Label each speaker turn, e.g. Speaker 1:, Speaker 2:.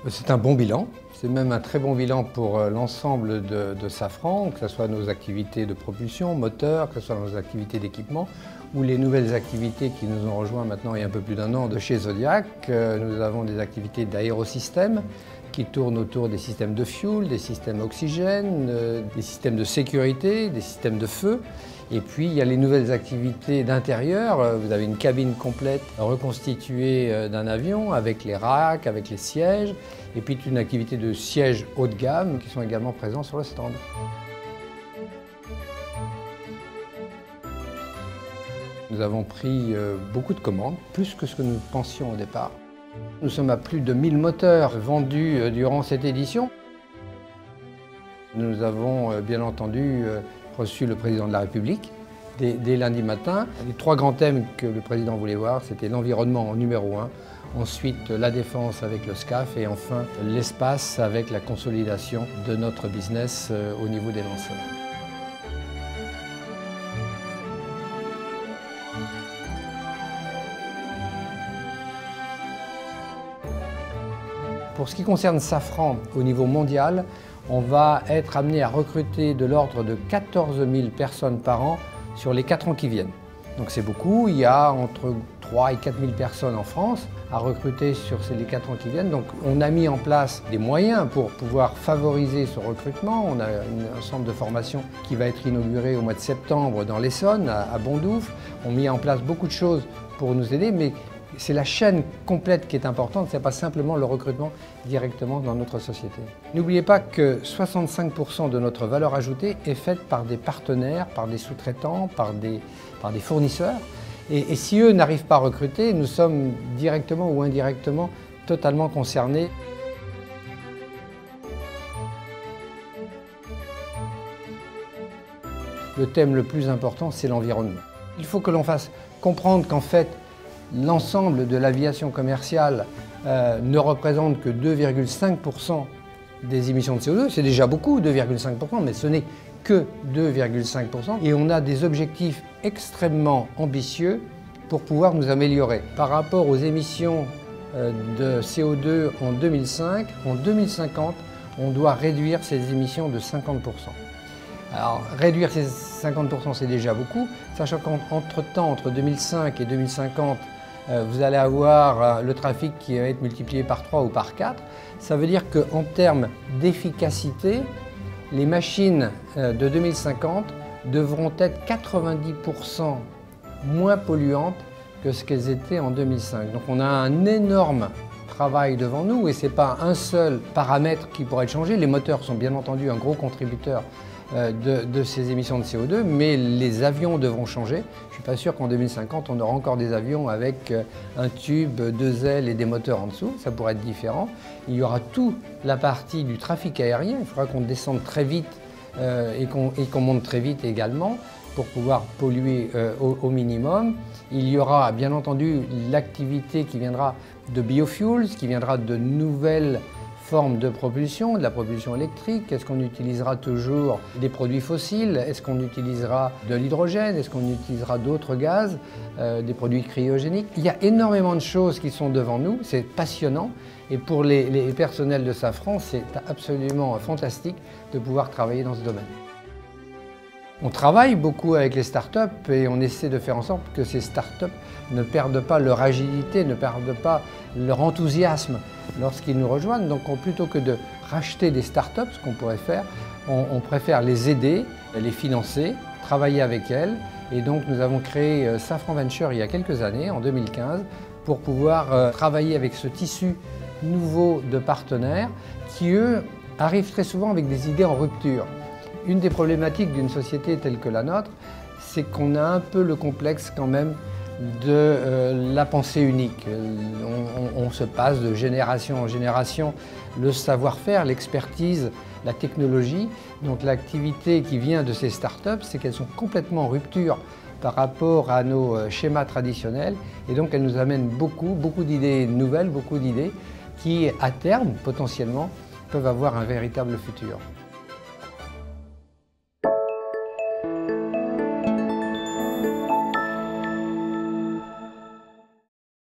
Speaker 1: C'est un bon bilan, c'est même un très bon bilan pour l'ensemble de Safran, que ce soit nos activités de propulsion, moteur, que ce soit nos activités d'équipement ou les nouvelles activités qui nous ont rejoints maintenant il y a un peu plus d'un an de chez Zodiac. Nous avons des activités d'aérosystème qui tournent autour des systèmes de fuel, des systèmes oxygène, des systèmes de sécurité, des systèmes de feu. Et puis il y a les nouvelles activités d'intérieur. Vous avez une cabine complète reconstituée d'un avion avec les racks, avec les sièges. Et puis une activité de sièges haut de gamme qui sont également présents sur le stand. Nous avons pris beaucoup de commandes, plus que ce que nous pensions au départ. Nous sommes à plus de 1000 moteurs vendus durant cette édition. Nous avons bien entendu reçu le président de la République dès lundi matin. Les 3 grands thèmes que le président voulait voir, c'était l'environnement en numéro 1, ensuite la défense avec le SCAF et enfin l'espace avec la consolidation de notre business au niveau des lanceurs. Pour ce qui concerne Safran au niveau mondial, on va être amené à recruter de l'ordre de 14 000 personnes par an sur les 4 ans qui viennent. Donc c'est beaucoup, il y a entre 3 et 4 000 personnes en France à recruter sur les 4 ans qui viennent. Donc on a mis en place des moyens pour pouvoir favoriser ce recrutement. On a un centre de formation qui va être inauguré au mois de septembre dans l'Essonne, à Bondoufle. On a mis en place beaucoup de choses pour nous aider, mais c'est la chaîne complète qui est importante, ce n'est pas simplement le recrutement directement dans notre société. N'oubliez pas que 65% de notre valeur ajoutée est faite par des partenaires, par des sous-traitants, par des fournisseurs. Et si eux n'arrivent pas à recruter, nous sommes directement ou indirectement totalement concernés. Le thème le plus important, c'est l'environnement. Il faut que l'on fasse comprendre qu'en fait, l'ensemble de l'aviation commerciale ne représente que 2,5% des émissions de CO2. C'est déjà beaucoup, 2,5%, mais ce n'est que 2,5%. Et on a des objectifs extrêmement ambitieux pour pouvoir nous améliorer. Par rapport aux émissions de CO2 en 2005, en 2050, on doit réduire ces émissions de 50%. Alors, réduire ces 50%, c'est déjà beaucoup, sachant qu'entre-temps, entre 2005 et 2050, vous allez avoir le trafic qui va être multiplié par 3 ou par 4. Ça veut dire qu'en termes d'efficacité, les machines de 2050 devront être 90% moins polluantes que ce qu'elles étaient en 2005. Donc on a un énorme travail devant nous et ce n'est pas un seul paramètre qui pourrait être changé. Les moteurs sont bien entendu un gros contributeur de ces émissions de CO2, mais les avions devront changer. Je ne suis pas sûr qu'en 2050, on aura encore des avions avec un tube, 2 ailes et des moteurs en dessous. Ça pourrait être différent. Il y aura toute la partie du trafic aérien. Il faudra qu'on descende très vite et qu'on monte très vite également pour pouvoir polluer au minimum. Il y aura bien entendu l'activité qui viendra de biofuels, qui viendra de nouvelles formes de propulsion, de la propulsion électrique. Est-ce qu'on utilisera toujours des produits fossiles? Est-ce qu'on utilisera de l'hydrogène? Est-ce qu'on utilisera d'autres gaz, des produits cryogéniques? Il y a énormément de choses qui sont devant nous, c'est passionnant. Et pour les personnels de Safran, c'est absolument fantastique de pouvoir travailler dans ce domaine. On travaille beaucoup avec les startups et on essaie de faire en sorte que ces startups ne perdent pas leur agilité, ne perdent pas leur enthousiasme lorsqu'ils nous rejoignent. Donc plutôt que de racheter des startups, ce qu'on pourrait faire, on préfère les aider, les financer, travailler avec elles. Et donc nous avons créé Safran Venture il y a quelques années, en 2015, pour pouvoir travailler avec ce tissu nouveau de partenaires qui, eux, arrivent très souvent avec des idées en rupture. Une des problématiques d'une société telle que la nôtre, c'est qu'on a un peu le complexe quand même de la pensée unique. On se passe de génération en génération le savoir-faire, l'expertise, la technologie. Donc l'activité qui vient de ces startups, c'est qu'elles sont complètement en rupture par rapport à nos schémas traditionnels. Et donc elles nous amènent beaucoup d'idées nouvelles, beaucoup d'idées qui, à terme, potentiellement, peuvent avoir un véritable futur.